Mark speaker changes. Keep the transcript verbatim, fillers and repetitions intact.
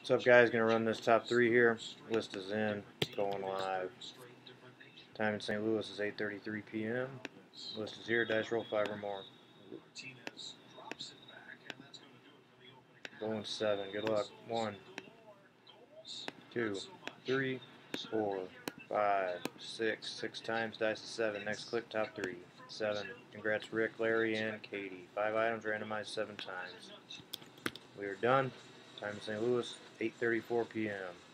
Speaker 1: What's up, guys? Gonna run this top three here. List is in, going live. Time in Saint Louis is eight thirty-three p m List is here. Dice roll five or more. Going seven. Good luck. One, two, three, four, five, six. Six times. Dice is seven. Next click. Top three. Seven. Congrats, Rick, Larry, and Katie. Five items randomized seven times. We are done. Time in Saint Louis, eight thirty-four p m